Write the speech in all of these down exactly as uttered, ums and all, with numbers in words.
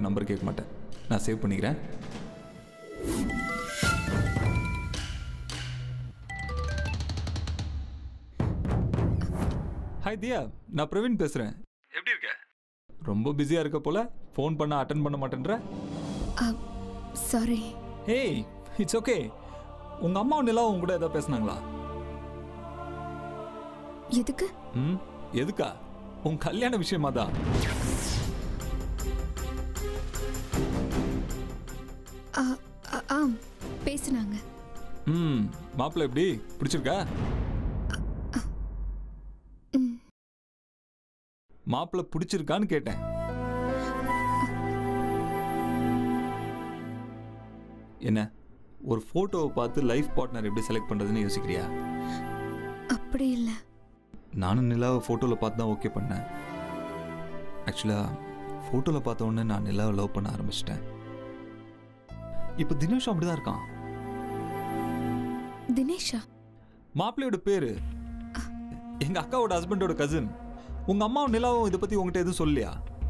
Number கேட்க மாட்டேன். நான் சேவ் பண்ணிக்கிறேன். ஹாய் தியா, நான் பிரவீன் பேசுறேன். எப்படி இருக்க? ரொம்ப பிஸியா இருக்க போல. ஃபோன் பண்ண அட்டெண்ட் பண்ண மாட்டேன்ற. சாரி. ஏய், இட்ஸ் ஓகே. உங்க அம்மா நிலா உங்க கூட ஏதாவது பேசுனாங்களா? எதுக்கு? ம் எதுக்கா? உன் கல்யாண விஷயமா தான். ஆம், பேசுனாங்க. ம் மாப்பிள்ளை எப்படி பிடிச்சிருக்கா? மாப்பிள்ளை பிடிச்சிருக்கான்னு கேட்டேன். என்ன ஒரு போட்டோவை பார்த்து லைஃப் பார்ட்னர் எப்படி செலக்ட் பண்றதுன்னு யோசிக்கிறியா? அப்படி இல்லை. நானும் நிலாவை ஃபோட்டோவில் பார்த்து தான் ஓகே பண்ணேன். ஆக்சுவலாக ஃபோட்டோவில் பார்த்த உடனே நான் நிலாவை லவ் பண்ண ஆரம்பிச்சிட்டேன். இப்போ தினேஷ் அப்படி தான் இருக்கான். தினேஷா? மாப்பிள்ளையோட பேரு. எங்கள் அக்காவோட ஹஸ்பண்டோட கசின். உங்கள் அம்மாவும் நிலாவும் இதை பற்றி உங்ககிட்ட எதுவும் சொல்லலையா?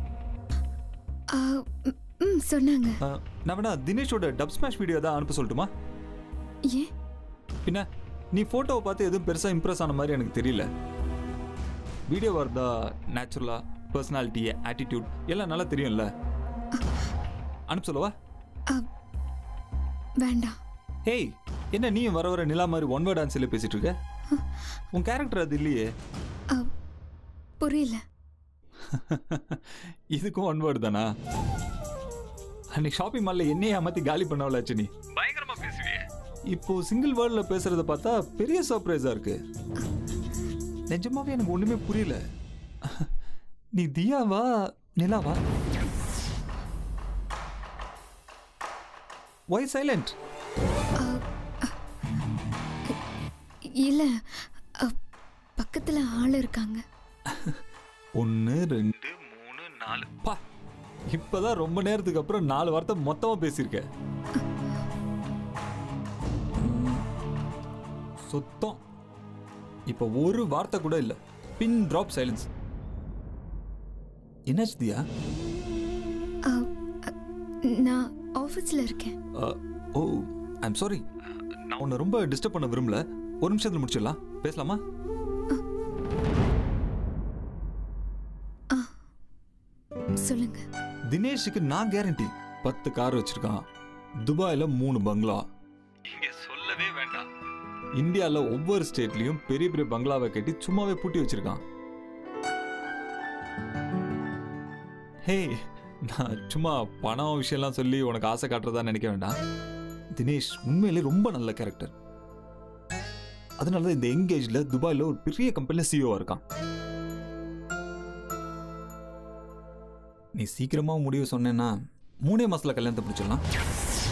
சொன்னாங்க. நான் வேணா தினேஷோட டப் ஸ்மாஷ் வீடியோ தான் அனுப்ப சொல்லட்டுமா? ஏன்? பின்ன நீ ஃபோட்டோவை பார்த்து எதுவும் பெருசாக இம்ப்ரெஸ் ஆன மாதிரி எனக்கு தெரியல. வீடியோ வரதா நேச்சுரலா பர்சனாலிட்டி ஆட்டிடியூட் எல்லாம் நல்லா தெரியும்ல. அனுப்ப சொல்லவா? வேண்டாம். ஹேய், என்ன நீயும் வர வர நிலா மாதிரி ஒன் வேர்ட் ஆன்சர்ல பேசிட்டு இருக்க? உன் கேரக்டர் அது இல்லையே. புரியல. இதுக்கும் ஒன் வேர்டு தானா? அன்னைக்கு ஷாப்பிங் மால்ல என்னையே அமர்த்தி காலி பண்ணவளாச்சு நீ. பயங்கரமா பேசுவியே. இப்போ சிங்கிள் வேர்ட்ல பேசுறத பார்த்தா பெரிய சர்ப்ரைஸா இருக்கு. நிஜமாவே எனக்கு ஒண்ணுமே புரியல. நீ தியாவா நிலாவா? Why silent? இல்ல, பக்கத்துல ஆள் இருக்காங்க. ஒன்னு ரெண்டு மூணு நாலு. பா, இப்பதான் ரொம்ப நேரத்துக்கு அப்புறம் நாலு வார்த்தை மொத்தமா பேசியிருக்க. சுத்தம். இப்ப ஒரு வார்த்தை கூட இல்ல. Pin drop silence. என்னாச்சு தியா? நான் ஆஃபீஸ்ல இருக்கேன். Oh, I'm sorry. நான் உன்னை ரொம்ப டிஸ்டர்ப் பண்ண விரும்பல. ஒரு நிமிஷத்துல முடிச்சிடலாம். பேசலாமா? சொல்லுங்க. தினேஷுக்கு நான் கேரண்டி. பத்து கார் வச்சிருக்கான். துபாயில மூணு பங்களா. இங்க சொல்லவே வேண்டாம். இந்தியால ஒவ்வொரு ஸ்டேட்லயும் பெரிய பெரிய பங்களாவை கட்டி சும்மாவே பூட்டி வச்சிருக்கான். ஹே, நான் சும்மா பணம் விஷயம்லாம் சொல்லி உனக்கு ஆசை காட்டுறதா நினைக்க வேண்டாம். தினேஷ் உண்மையிலே ரொம்ப நல்ல கேரக்டர். அதனால இந்த எங்கேஜ்ல துபாயில ஒரு பெரிய கம்பெனில சிஇஓவா இருக்கான். நீ சீக்கிரமா முடிவு சொன்னேன்னா மூணே மாசத்துல கல்யாணத்தை பிடிச்சிடலாம்.